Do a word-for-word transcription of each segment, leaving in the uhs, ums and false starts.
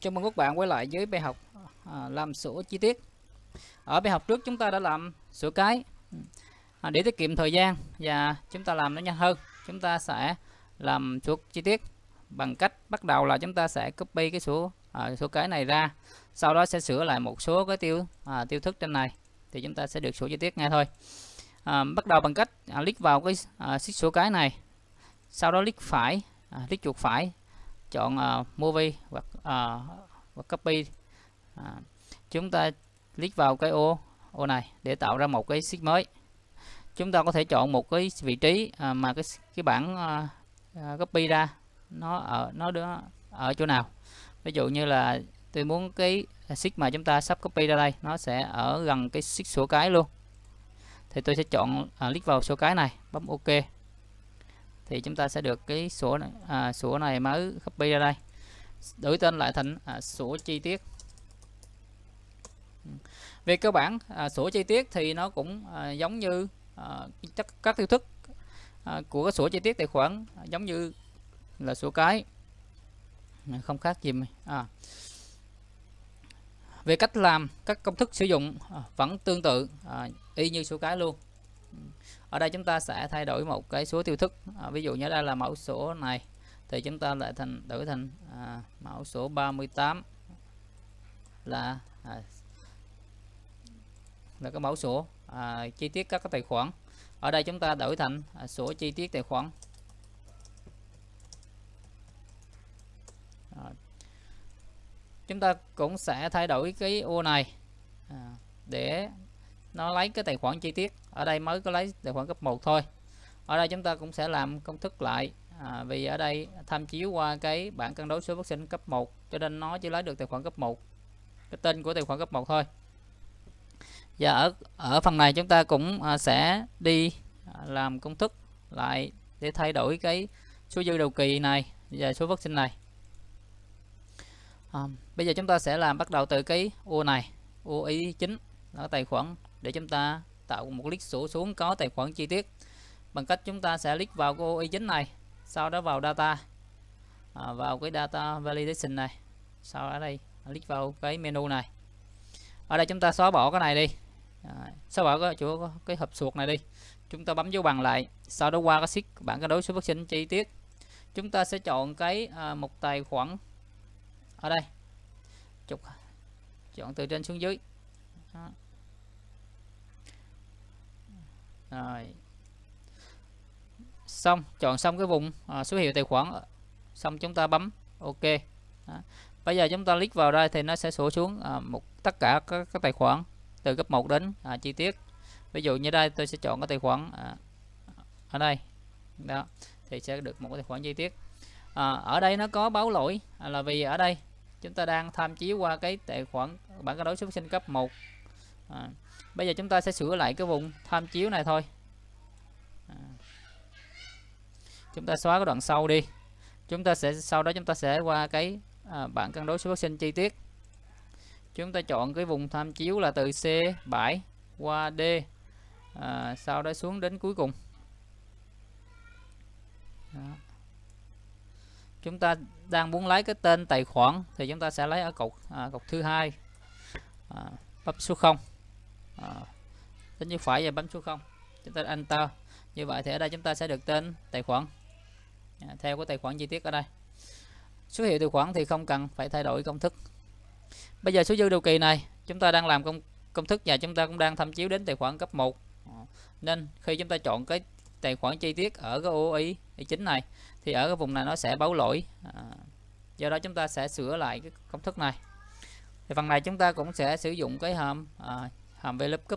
Chào mừng các bạn quay lại với bài học à, làm sổ chi tiết. Ở bài học trước chúng ta đã làm sổ cái. À, để tiết kiệm thời gian và chúng ta làm nó nhanh hơn, chúng ta sẽ làm sổ chi tiết bằng cách bắt đầu là chúng ta sẽ copy cái sổ à, sổ cái này ra, sau đó sẽ sửa lại một số cái tiêu à, tiêu thức trên này thì chúng ta sẽ được sổ chi tiết ngay thôi. À, bắt đầu bằng cách à, click vào cái à, sheet sổ cái này, sau đó click phải, à, click chuột phải, chọn uh, movie hoặc uh, hoặc copy. À, chúng ta click vào cái ô ô này để tạo ra một cái sheet mới. Chúng ta có thể chọn một cái vị trí à, mà cái cái bảng uh, copy ra nó ở nó đưa ở chỗ nào. Ví dụ như là tôi muốn cái sheet mà chúng ta sắp copy ra đây nó sẽ ở gần cái sheet sổ cái luôn, thì tôi sẽ chọn uh, click vào sổ cái này, bấm OK, thì chúng ta sẽ được cái sổ này, à, sổ này mới copy ra đây, đổi tên lại thành à, sổ chi tiết. Về cơ bản à, sổ chi tiết thì nó cũng à, giống như à, chắc các tiêu thức à, của cái sổ chi tiết tài khoản à, giống như là sổ cái, không khác gì à. Về cách làm, các công thức sử dụng à, vẫn tương tự à, y như sổ cái luôn. Ở đây chúng ta sẽ thay đổi một cái số tiêu thức, à, ví dụ như đây là mẫu sổ này thì chúng ta lại thành đổi thành à, mẫu sổ ba mươi tám là à, là cái mẫu sổ à, chi tiết các cái tài khoản. Ở đây chúng ta đổi thành à, sổ chi tiết tài khoản. À, chúng ta cũng sẽ thay đổi cái ô này à, để nó lấy cái tài khoản chi tiết. Ở đây mới có lấy tài khoản cấp một thôi. Ở đây chúng ta cũng sẽ làm công thức lại, à, vì ở đây tham chiếu qua cái bảng cân đối số phát sinh cấp một cho nên nó chỉ lấy được tài khoản cấp một, cái tên của tài khoản cấp một thôi. Và ở ở phần này chúng ta cũng à, sẽ đi à, làm công thức lại để thay đổi cái số dư đầu kỳ này và số phát sinh này. À, bây giờ chúng ta sẽ làm bắt đầu từ cái ô này, ô y chính là tài khoản, để chúng ta tạo một list sổ xuống có tài khoản chi tiết bằng cách chúng ta sẽ click vào cái ô y chính này, sau đó vào data, à, vào cái data validation này, sau ở đây click vào cái menu này. Ở đây chúng ta xóa bỏ cái này đi, à, xóa bỏ cái chỗ cái hộp suột này đi, chúng ta bấm dấu bằng lại, sau đó qua cái sheet bảng cân đối số phát sinh chi tiết, chúng ta sẽ chọn cái à, một tài khoản ở đây, chụp chọn từ trên xuống dưới. Đó. Rồi. Xong, chọn xong cái vùng à, số hiệu tài khoản, xong chúng ta bấm OK. Đó. Bây giờ chúng ta click vào đây thì nó sẽ sổ xuống à, một tất cả các, các tài khoản từ cấp một đến à, chi tiết. Ví dụ như đây tôi sẽ chọn cái tài khoản à, ở đây. Đó, thì sẽ được một cái tài khoản chi tiết. À, ở đây nó có báo lỗi à, là vì ở đây chúng ta đang tham chiếu qua cái tài khoản bảng cân đối số phát sinh cấp một. À, bây giờ chúng ta sẽ sửa lại cái vùng tham chiếu này thôi. À, chúng ta xóa cái đoạn sau đi, chúng ta sẽ sau đó chúng ta sẽ qua cái à, bảng cân đối số phát sinh chi tiết, chúng ta chọn cái vùng tham chiếu là từ C bảy qua D, à, sau đó xuống đến cuối cùng. Đó. Chúng ta đang muốn lấy cái tên tài khoản thì chúng ta sẽ lấy ở cột à, cột thứ hai, à, bấm số không, à, tính như phải và bấm số không, chúng ta enter. Như vậy thì ở đây chúng ta sẽ được tên tài khoản à, theo cái tài khoản chi tiết ở đây. Số hiệu tài khoản thì không cần phải thay đổi công thức. Bây giờ số dư đầu kỳ này chúng ta đang làm công công thức và chúng ta cũng đang tham chiếu đến tài khoản cấp một, nên khi chúng ta chọn cái tài khoản chi tiết ở cái ô y chính này thì ở cái vùng này nó sẽ báo lỗi, à, do đó chúng ta sẽ sửa lại cái công thức này. Thì phần này chúng ta cũng sẽ sử dụng cái hàm à, hàm VLOOKUP.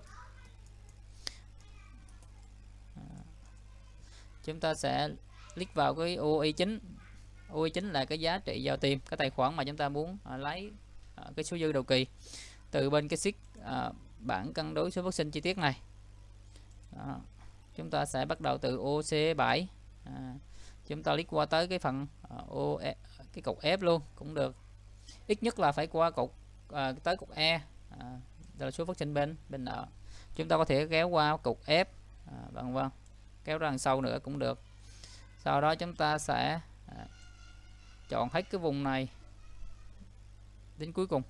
À, chúng ta sẽ click vào cái ô y chính. ô y chính là cái giá trị vào tìm cái tài khoản mà chúng ta muốn à, lấy à, cái số dư đầu kỳ từ bên cái sheet à, bảng cân đối số phát sinh chi tiết này. Đó. Chúng ta sẽ bắt đầu từ ô C bảy, à, chúng ta click qua tới cái phần à, ô e, cái cột F luôn cũng được, ít nhất là phải qua cột à, tới cột E, à, là số phát sinh bên bên nợ. Chúng ta có thể kéo qua cột F, à, vân vân, kéo ra đằng sau nữa cũng được. Sau đó chúng ta sẽ à, chọn hết cái vùng này, đến cuối cùng.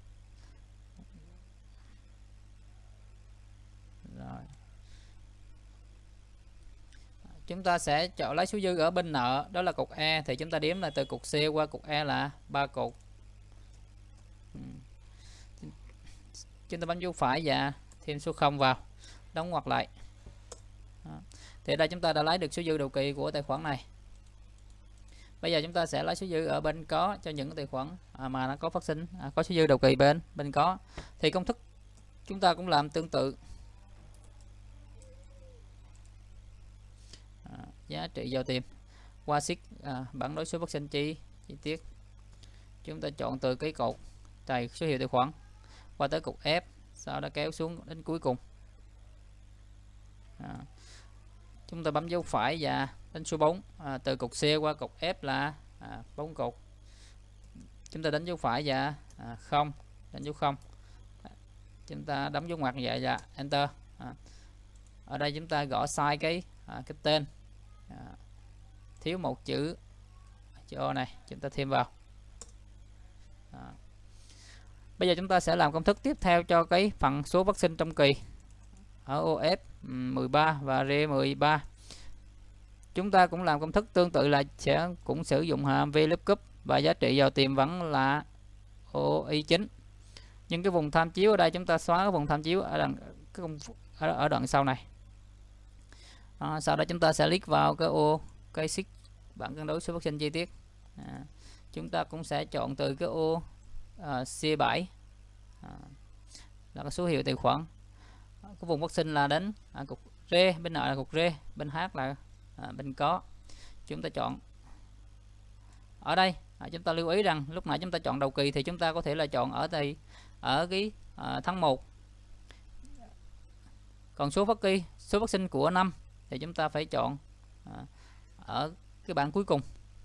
Rồi. Chúng ta sẽ chọn lấy số dư ở bên nợ, đó là cột E, thì chúng ta đếm là từ cột C qua cột E là ba cột. Chúng ta bấm dấu phải và thêm số không vào, đóng ngoặc lại. Đó. Thì ở đây chúng ta đã lấy được số dư đầu kỳ của tài khoản này. Bây giờ chúng ta sẽ lấy số dư ở bên có cho những tài khoản à, mà nó có phát sinh à, có số dư đầu kỳ bên bên có. Thì công thức chúng ta cũng làm tương tự. À, giá trị giao tiền qua sheet à, bản đối số phát sinh chi chi tiết. Chúng ta chọn từ cái cột tài số hiệu tài khoản qua tới cột F, sau đó kéo xuống đến cuối cùng. À, chúng ta bấm dấu phải và đánh số bốn à, từ cột C qua cột F là à, bốn cột. Chúng ta đánh dấu phải và à, không, đánh dấu không. À, chúng ta đóng dấu ngoặc vậy và enter. À, ở đây chúng ta gõ sai cái à, cái tên à, thiếu một chữ chữ O này, chúng ta thêm vào. À, bây giờ chúng ta sẽ làm công thức tiếp theo cho cái phần số phát sinh trong kỳ ở ô ép mười ba và R mười ba. Chúng ta cũng làm công thức tương tự là sẽ cũng sử dụng hàm VLOOKUP và giá trị vào tiền vẫn là ô i chín. Nhưng cái vùng tham chiếu ở đây chúng ta xóa cái vùng tham chiếu ở đoạn cái ở, ở đoạn sau này. À, sau đó chúng ta sẽ click vào cái ô cái sheet bảng cân đối số phát sinh chi tiết. À, chúng ta cũng sẽ chọn từ cái ô à, C bảy à, là cái số hiệu tài khoản. Cái vùng phát sinh là đến à, cục R, bên nợ là cục R, bên H là à, bên có. Chúng ta chọn ở đây à, chúng ta lưu ý rằng lúc nãy chúng ta chọn đầu kỳ thì chúng ta có thể là chọn ở đây ở cái à, tháng một. Còn số phát kỳ số phát sinh của năm thì chúng ta phải chọn à, ở cái bảng cuối cùng.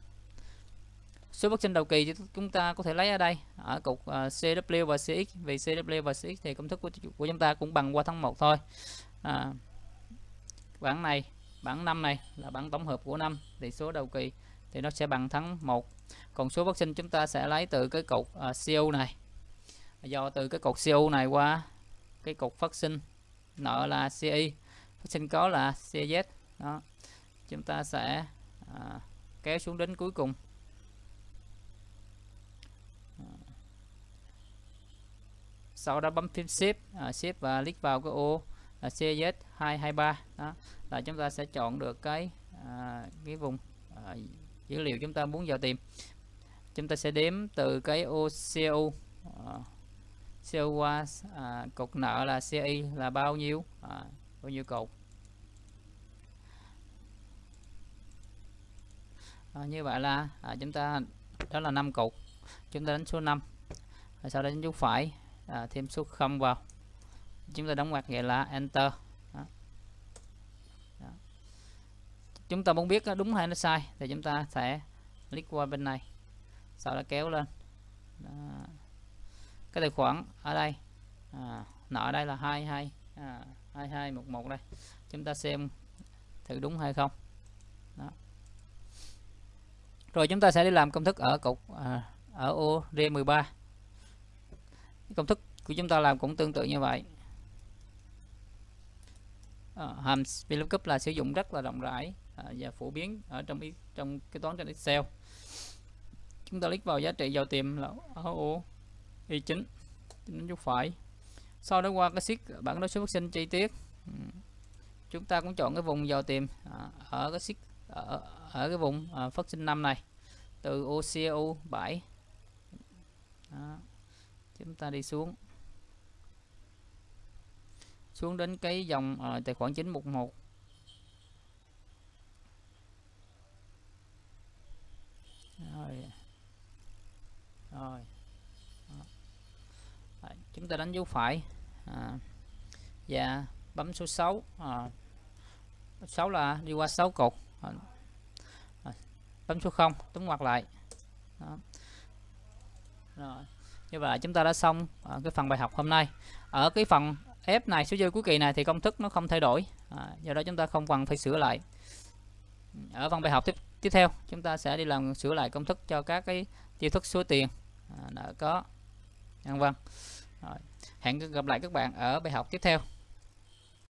Số phát sinh đầu kỳ chúng ta có thể lấy ở đây ở cục uh, xê vê và xê ích, vì xê vê và xê ích thì công thức của, của chúng ta cũng bằng qua tháng một thôi. À, bảng này, bảng năm này là bảng tổng hợp của năm, thì số đầu kỳ thì nó sẽ bằng tháng một. Còn số phát sinh chúng ta sẽ lấy từ cái cột uh, xê u này. Do từ cái cột xê u này qua cái cột phát sinh nợ là xê i, phát sinh có là xê zét. Đó. Chúng ta sẽ uh, kéo xuống đến cuối cùng. Sau đó bấm phím Shift, à, Shift và click vào cái ô là xê zét hai hai ba. Đó là chúng ta sẽ chọn được cái à, cái vùng à, dữ liệu chúng ta muốn vào tìm. Chúng ta sẽ đếm từ cái ô xê u à, xê u qua à, cột nợ là xê i là bao nhiêu à, bao nhiêu cột. À, như vậy là à, chúng ta đó là năm cột. Chúng ta đánh số năm. Và sau đó đánh dấu phải à, thêm số không vào, chúng ta đóng ngoặc vậy là enter. Đó. Đó. Chúng ta muốn biết nó đúng hay nó sai thì chúng ta sẽ click qua bên này, sau đó kéo lên. Đó. Cái tài khoản ở đây à, nợ ở đây là hai hai à, hai hai một một đây, chúng ta xem thử đúng hay không. Đó. Rồi chúng ta sẽ đi làm công thức ở cục à, ở ô R mười ba. Công thức của chúng ta làm cũng tương tự như vậy. À, hàm VLOOKUP là sử dụng rất là rộng rãi à, và phổ biến ở trong trong cái toán trên Excel. Chúng ta click vào giá trị vào tìm là ở ô i chín, đánh dấu phải. Sau đó qua cái sheet bảng đối số phát sinh chi tiết, chúng ta cũng chọn cái vùng vào tìm à, ở cái sheet ở, ở cái vùng à, phát sinh năm này, từ ô xê u bảy. Đó. Chúng ta đi xuống xuống đến cái dòng uh, tài khoản chín một một. Rồi. Rồi. Đó. Chúng ta đánh dấu phải à, và bấm số sáu. À, sáu là đi qua sáu cột. À, bấm số không, tóm ngoặc lại. Đó. Rồi. Như vậy chúng ta đã xong à, cái phần bài học hôm nay. Ở cái phần F này, số dư cuối kỳ này thì công thức nó không thay đổi, à, do đó chúng ta không cần phải sửa lại. Ở phần bài học tiếp tiếp theo chúng ta sẽ đi làm sửa lại công thức cho các cái chiêu thức số tiền à, nợ có vân vân. Rồi. Hẹn gặp lại các bạn ở bài học tiếp theo.